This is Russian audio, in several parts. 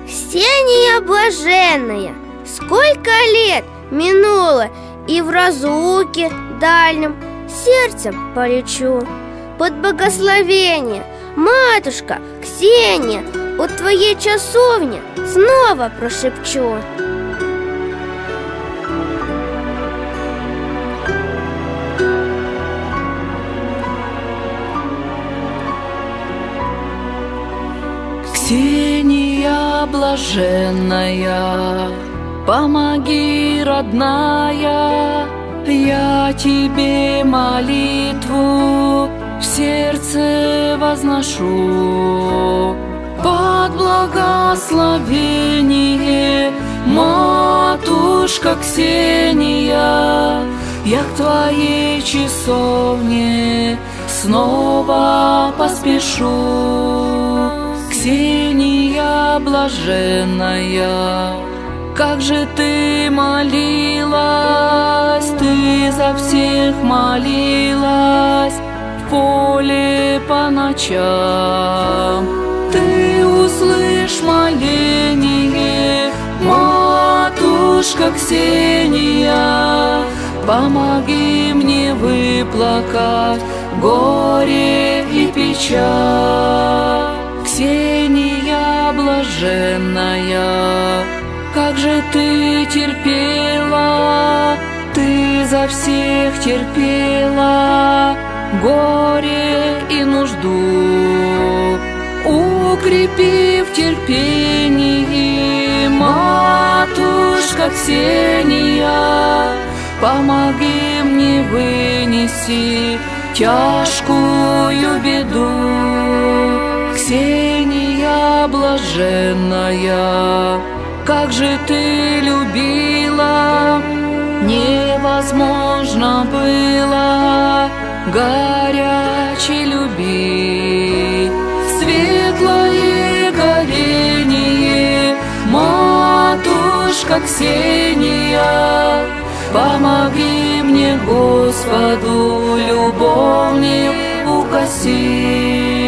Ксения блаженная, сколько лет минуло, и в разлуке дальнем сердцем полечу. Под благословение, матушка Ксения, у твоей часовни снова прошепчу. Ксения блаженная, помоги, родная, я тебе молитву в сердце возношу. Под благословение, матушка Ксения, я к твоей часовне снова поспешу. Ксения блаженная, как же ты молилась, ты за всех молилась в поле по ночам. Ты услышь моление, матушка Ксения, помоги мне выплакать горе и печаль. Ксения блаженная, как же ты терпела, ты за всех терпела горе и нужду. Укрепи в терпении, матушка Ксения, помоги мне вынести тяжкую беду. Ксения блаженная, как же ты любила, невозможно было горячей любви. Светлое горение, матушка Ксения, помоги мне, Господу, любовник угасить.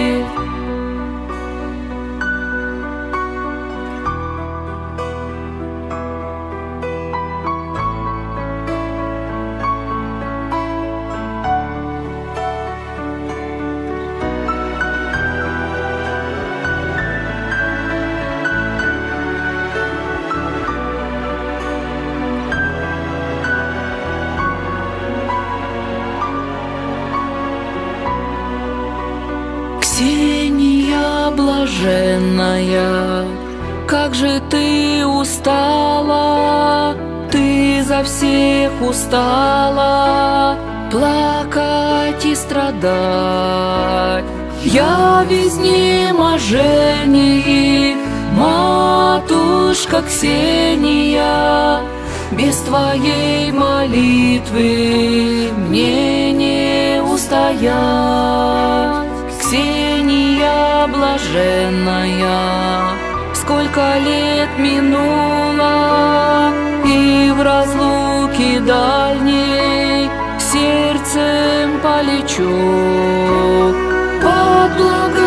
Ксения блаженная, как же ты устала, ты за всех устала плакать и страдать. Я в изнеможении, матушка Ксения, без твоей молитвы мне не устоять. Ксения блаженная, сколько лет минуло, и в разлуке дальней сердцем полечу. Под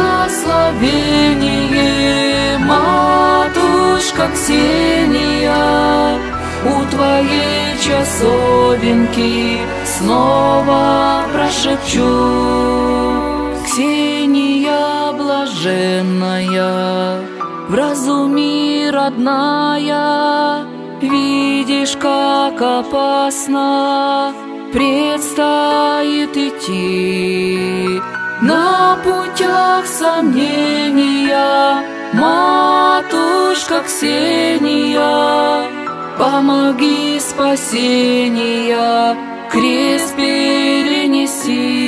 благословение, матушка Ксения, у твоей часовенки снова прошепчу. Ксения блаженная, вразуми, родная, видишь, как опасно предстоит идти. На путях сомнения, матушка Ксения, помоги спасения, крест перенеси.